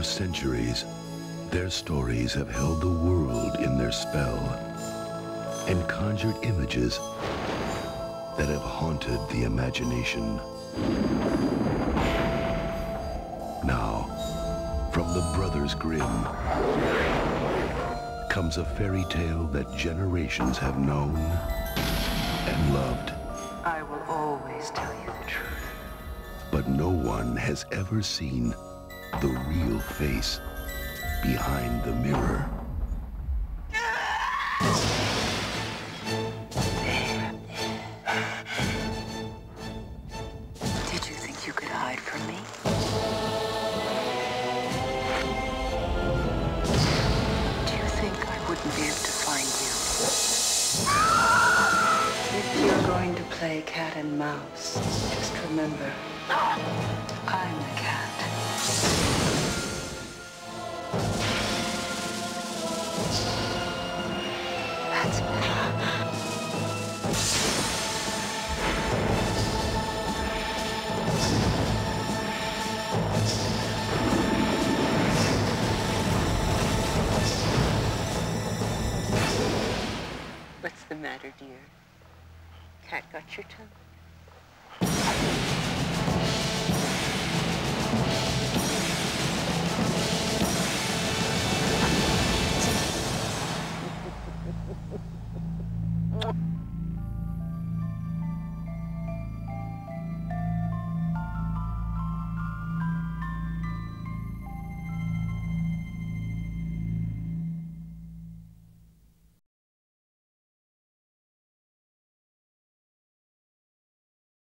For centuries, their stories have held the world in their spell and conjured images that have haunted the imagination. Now, from the Brothers Grimm comes a fairy tale that generations have known and loved. I will always tell you the truth. But no one has ever seen the real face behind the mirror. Did you think you could hide from me? Do you think I wouldn't be able to find you? If you're going to play cat and mouse, just remember, I'm the cat. That's better. What's the matter, dear? Cat got your tongue?